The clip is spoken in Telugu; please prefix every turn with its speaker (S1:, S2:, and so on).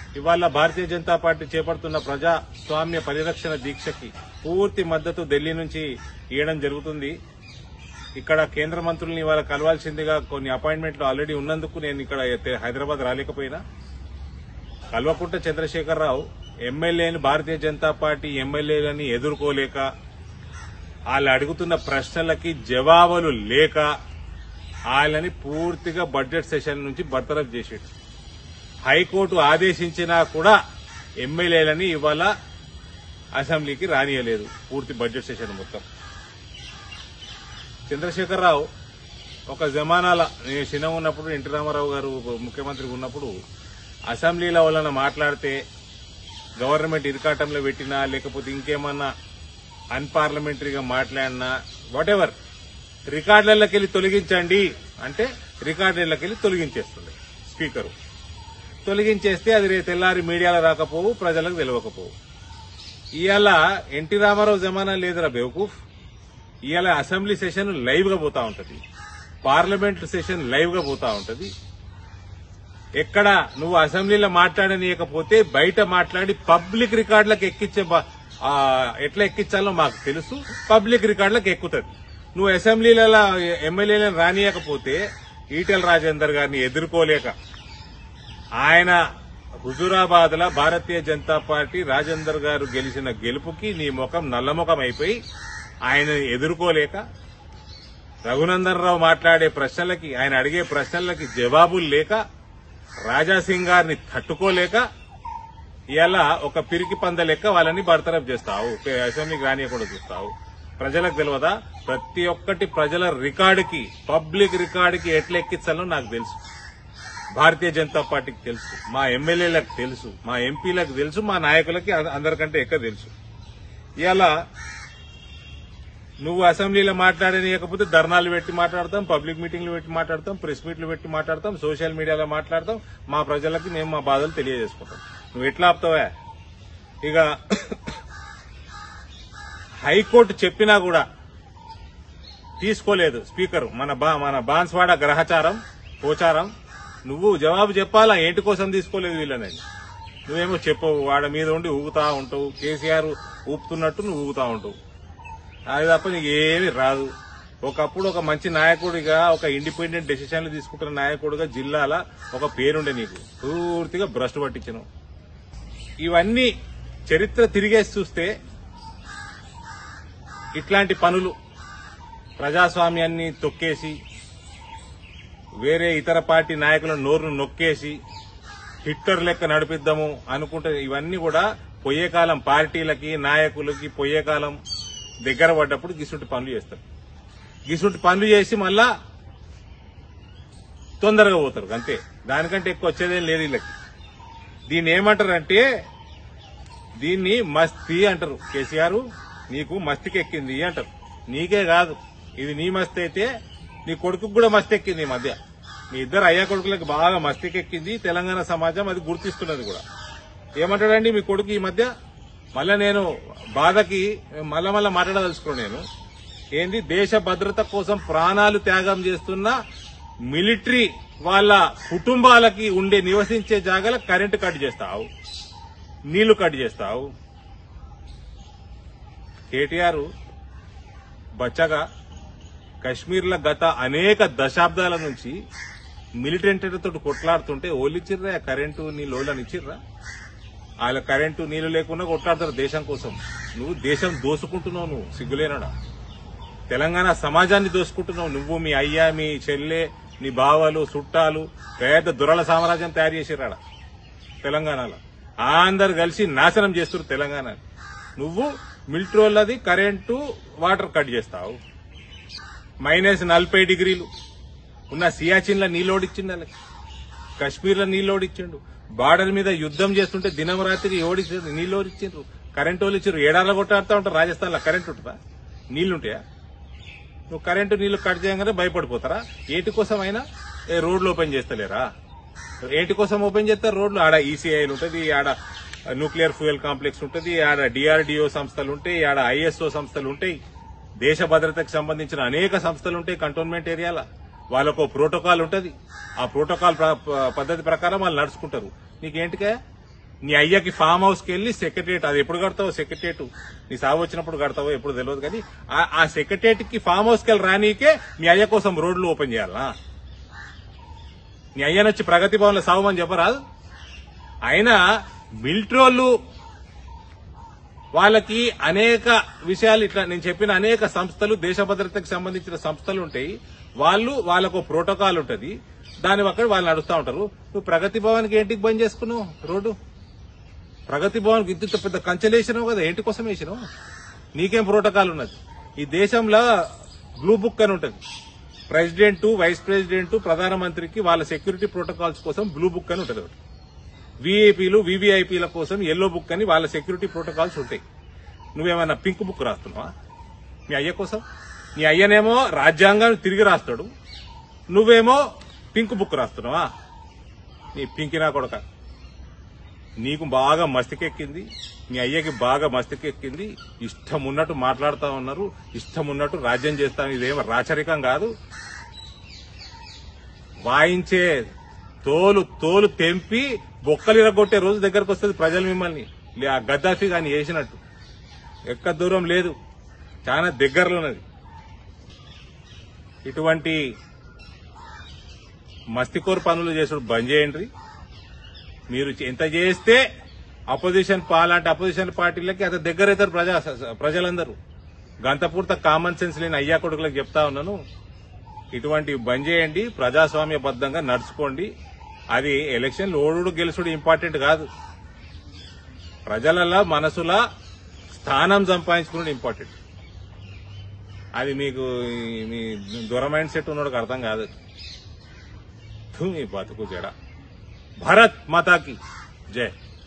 S1: ఇవాళ భారతీయ జనతా పార్టీ చేపడుతున్న ప్రజాస్వామ్య పరిరక్షణ దీక్షకి పూర్తి మద్దతు ఢిల్లీ నుంచి ఇవ్వడం జరుగుతుంది. ఇక్కడ కేంద్ర మంత్రుల్ని ఇవాళ కలవాల్సిందిగా కొన్ని అపాయింట్మెంట్లు ఆల్రెడీ ఉన్నందుకు నేను ఇక్కడ హైదరాబాద్ రాలేకపోయినా, కల్వకుంట్ల చంద్రశేఖరరావు ఎమ్మెల్యేని భారతీయ జనతా పార్టీ ఎమ్మెల్యేలని ఎదుర్కోలేక, వాళ్ళు అడుగుతున్న ప్రశ్నలకి జవాబులు లేక వాళ్ళని పూర్తిగా బడ్జెట్ సెషన్ నుంచి బర్తరఫ్ చేసేడు. హైకోర్టు ఆదేశించినా కూడా ఎమ్మెల్యేలని ఇవాళ అసెంబ్లీకి రానియలేదు పూర్తి బడ్జెట్ సెషన్ మొత్తం. చంద్రశేఖరరావు ఒక జమానాల నేను చిన్న ఉన్నప్పుడు ఎన్టీ రామారావు గారు ముఖ్యమంత్రిగా ఉన్నప్పుడు అసెంబ్లీలో వాళ్ళని మాట్లాడితే గవర్నమెంట్ ఇరకాటంలో పెట్టినా లేకపోతే ఇంకేమన్నా అన్పార్లమెంటరీగా మాట్లాడినా వాట్ ఎవర్ రికార్డులకి వెళ్ళి తొలగించండి అంటే రికార్డులకి వెళ్ళి తొలగించేస్తుండే స్పీకరు. తొలగించేస్తే అది తెల్లారి మీడియాలో రాకపోవు, ప్రజలకు తెలియకపోవు. ఇవాళ ఎన్టీ రామారావు జమానా లేదురా బేవకూఫ్. ఇవాళ అసెంబ్లీ సెషన్ లైవ్ గా పోతా ఉంటది, పార్లమెంట్ సెషన్ లైవ్ గా పోతా ఉంటది. ఎక్కడ నువ్వు అసెంబ్లీలో మాట్లాడనీయకపోతే బయట మాట్లాడి పబ్లిక్ రికార్డులకు ఎక్కించే ఎట్లా ఎక్కించాలో మాకు తెలుసు, పబ్లిక్ రికార్డులకు ఎక్కుతుంది. నువ్వు అసెంబ్లీలలో ఎమ్మెల్యేలను రానియకపోతే ఈటెల రాజేందర్ గారిని ఎదుర్కోలేక ఆయన హుజూరాబాద్ లో భారతీయ జనతా పార్టీ రాజేందర్ గారు గెలిచిన గెలుపుకి నీ ముఖం నల్లముఖం అయిపోయి ఆయన ఎదుర్కోలేక, రఘునందన్ రావు మాట్లాడే ప్రశ్నలకి ఆయన అడిగే ప్రశ్నలకి జవాబులు లేక, రాజాసింగ్ గారిని తట్టుకోలేక ఇలా ఒక పిరికి పంద లెక్క వాళ్ళని బర్తరఫ్ చేస్తావు, అసెంబ్లీకి రానియకుండా చూస్తావు. ప్రజలకు తెలియదా? ప్రతి ఒక్కటి ప్రజల రికార్డుకి, పబ్లిక్ రికార్డుకి ఎట్లా ఎక్కించాలో నాకు తెలుసు, భారతీయ జనతా పార్టీకి తెలుసు, మా ఎమ్మెల్యేలకు తెలుసు, మా ఎంపీలకు తెలుసు, మా నాయకులకి అందరికంటే ఎక్కువ తెలుసు. ఇలా నువ్వు అసెంబ్లీలో మాట్లాడనీయకపోతే ధర్నాలు పెట్టి మాట్లాడతాం, పబ్లిక్ మీటింగ్లు పెట్టి మాట్లాడతాం, ప్రెస్ మీట్లు పెట్టి మాట్లాడతాం, సోషల్ మీడియాలో మాట్లాడతాం, మా ప్రజలకు మేము మా బాధలు తెలియజేసుకుంటాం. నువ్వు ఎట్లా ఆపుతావా? ఇక హైకోర్టు చెప్పినా కూడా తీసుకోలేదు స్పీకర్. మన బాన్స్వాడ గ్రహచారం పోచారం. నువ్వు జవాబు చెప్పాలా ఏంటి కోసం తీసుకోలేదు వీళ్ళని. నువ్వేమో చెప్పవు, వాడ మీద ఉండి ఊగుతా ఉంటావు, కేసీఆర్ ఊపుతున్నట్టు నువ్వు ఊగుతా ఉంటావు. అది తప్ప నీకు ఏమీ రాదు. ఒకప్పుడు ఒక మంచి నాయకుడిగా, ఒక ఇండిపెండెంట్ డెసిషన్లు తీసుకుంటున్న నాయకుడిగా జిల్లాల ఒక పేరుండే నీకు, పూర్తిగా భ్రష్టు పట్టించను. ఇవన్నీ చరిత్ర తిరిగేసి చూస్తే ఇట్లాంటి పనులు ప్రజాస్వామ్యాన్ని తొక్కేసి, వేరే ఇతర పార్టీ నాయకుల నోరును నొక్కేసి హిట్లర్ లెక్క నడిపిద్దాము అనుకుంటే ఇవన్నీ కూడా పోయే కాలం, పార్టీలకి నాయకులకి పోయే కాలం దగ్గర పడ్డప్పుడు గిసుంటి పనులు చేస్తారు. గిసుంటి పనులు చేసి మళ్ళా తొందరగా పోతారు, అంతే. దానికంటే ఎక్కువ వచ్చేదేం లేదు వీళ్ళకి. దీన్ని ఏమంటారంటే దీన్ని మస్తీ అంటారు. కేసీఆర్ నీకు మస్తికి ఎక్కింది అంటారు. నీకే కాదు, ఇది నీ మస్తి అయితే నీ కొడుకుకు కూడా మస్తి ఎక్కింది. ఈ మధ్య మీ ఇద్దరు అయ్యా కొడుకులకు బాగా మస్తికి ఎక్కింది. తెలంగాణ సమాజం అది గుర్తిస్తున్నది కూడా. ఏమంటాడండి మీ కొడుకు ఈ మధ్య? మళ్ళా నేను బాధకి మళ్ళా మాట్లాడదలుచుకున్నాను. నేను ఏంది, దేశ భద్రత కోసం ప్రాణాలు త్యాగం చేస్తున్న మిలిటరీ వాళ్ళ కుటుంబాలకి ఉండే నివసించే జాగాల కరెంటు కట్ చేస్తావు, నీళ్లు కట్ చేస్తావు. కేటీఆర్ బచ్చగా కశ్మీర్లో గత అనేక దశాబ్దాల నుంచి మిలిటెంట్లతో కొట్లాడుతుంటే ఓళ్ళిచ్చిర్రా కరెంటు నీళ్ళు? ఓళ్ళని ఇచ్చిర్రా? వాళ్ళ కరెంటు నీళ్లు లేకుండా కొట్లాడతారు దేశం కోసం. నువ్వు దేశం దోసుకుంటున్నావు, నువ్వు సిగ్గులేనడా. తెలంగాణ సమాజాన్ని దోసుకుంటున్నావు నువ్వు, మీ అయ్యా, మీ చెల్లె, నీ బావలు, చుట్టాలు, పెద్ద దురల సామ్రాజ్యం తయారు చేసిరాడ తెలంగాణలో. అందరు కలిసి నాశనం చేస్తున్నారు తెలంగాణ. నువ్వు మిలిటరీ వాళ్ళది కరెంటు, వాటర్ కట్ చేస్తావు. -40 డిగ్రీలు ఉన్న సియాచిన్లో నీళ్ళోడిచ్చిండు, వాళ్ళకి కశ్మీర్లో నీళ్ళోడిచ్చిండు. బార్డర్ మీద యుద్దం చేస్తుంటే దినం రాత్రి ఓడిచ్చారు, నీళ్ళోడిచ్చిండ్రు, కరెంటు వాళ్ళు ఇచ్చారు. ఏడాదిలో కొట్టాడుతూ ఉంటారు రాజస్థాన్ లో. కరెంటు ఉంటుందా? నీళ్లుంటాయా? నువ్వు కరెంటు నీళ్లు కట్ చేయగానే భయపడిపోతారా? ఏటి కోసం అయినా రోడ్లు ఓపెన్ చేస్తలేరా? ఏటి కోసం ఓపెన్ చేస్తారు రోడ్లు? ఆడ ఈసీఐలు ఉంటుంది, ఆడ న్యూక్లియర్ ఫ్యూయల్ కాంప్లెక్స్ ఉంటుంది, ఆడ డిఆర్డీఓ సంస్థలు ఉంటాయి, ఆడ ఐఎస్ఓ సంస్థలు ఉంటాయి, దేశ భద్రతకు సంబంధించిన అనేక సంస్థలు ఉంటాయి కంటోన్మెంట్ ఏరియాలో. వాళ్ళకు ప్రోటోకాల్ ఉంటుంది. ఆ ప్రోటోకాల్ పద్ధతి ప్రకారం వాళ్ళు నడుచుకుంటారు. నీకేంటికే నీ అయ్యకి ఫామ్ హౌస్ కి వెళ్లి సెక్రటరియట్, అది ఎప్పుడు కడతావో సెక్రటరియట్, నీ సాగు వచ్చినప్పుడు కడతావో ఎప్పుడు తెలియదు, కానీ ఆ సెక్రటరియట్ కి ఫామ్ హౌస్ కి వెళ్ళి రానీకే మీ అయ్య కోసం రోడ్లు ఓపెన్ చేయాలా? నీ అయ్యనొచ్చి ప్రగతి భవన్ లో సాగుమని చెప్పరాదు? అయినా మిలిటరీ వాళ్ళు వాళ్ళకి అనేక విషయాలు, ఇట్లా నేను చెప్పిన అనేక సంస్థలు, దేశ భద్రతకు సంబంధించిన సంస్థలు ఉంటాయి. వాళ్ళకు ప్రోటోకాల్ ఉంటది, దాని ఒక్కడ వాళ్ళు నడుస్తూ ఉంటారు. నువ్వు ప్రగతి భవన్కి ఏంటికి బంద్ చేసుకున్నావు రోడ్డు? ప్రగతి భవన్కి ఇంత పెద్ద కంచెలేసినావు కదా, ఏంటి కోసం వేసినావు? నీకేం ప్రోటోకాల్ ఉన్నది? ఈ దేశంలో బ్లూ బుక్ అని ఉంటుంది. ప్రెసిడెంట్, వైస్ ప్రెసిడెంట్, ప్రధానమంత్రికి వాళ్ళ సెక్యూరిటీ ప్రోటోకాల్స్ కోసం బ్లూ బుక్ అని ఉంటుంది. వీఐపీలు, వీవీఐపీల కోసం ఎల్లో బుక్ అని వాళ్ళ సెక్యూరిటీ ప్రోటోకాల్స్ ఉంటాయి. నువ్వేమన్నా పింక్ బుక్ రాస్తున్నావా మీ అయ్య కోసం? నీ అయ్యనేమో రాజ్యాంగాన్ని తిరిగి రాస్తాడు, నువ్వేమో పింక్ బుక్ రాస్తున్నావా? నీ పింకినా కొడక, నీకు బాగా మస్తికెక్కింది, మీ అయ్యకి బాగా మస్తికెక్కింది. ఇష్టం ఉన్నట్టు మాట్లాడుతూ ఉన్నారు, ఇష్టం ఉన్నట్టు రాజ్యం చేస్తాను. ఇదేమో రాచరికం కాదు. వాయించే తోలు తెంపి బొక్కలు ఇరగొట్టే రోజు దగ్గరకు వస్తుంది ప్రజలు మిమ్మల్ని. ఆ గద్దాఫీ కానీ వేసినట్టు ఎక్క దూరం లేదు, చాలా దగ్గరలో ఉన్నది. ఇటువంటి మస్తికోరు పనులు చేసుడు బంద్ చేయండి. మీరు ఎంత చేస్తే అపోజిషన్ పార్టీలకి అంత దగ్గర అవుతారు ప్రజలందరూ. గంతపూర్త కామన్ సెన్స్ లేని అయ్యా కొడుకులకు చెప్తా ఉన్నాను, ఇటువంటి బంద్ చేయండి, ప్రజాస్వామ్యబద్దంగా నడుచుకోండి. అది ఎలక్షన్లు ఓడుడు గెలుచుడు ఇంపార్టెంట్ కాదు, ప్రజల మనసుల స్థానం సంపాదించుకున్నది ఇంపార్టెంట్. అది మీకు మీ దూర మైండ్ సెట్ ఉన్నోడికి అర్థం కాదు. మీ బతుకు జడ. భారత్ మాతాకి జై.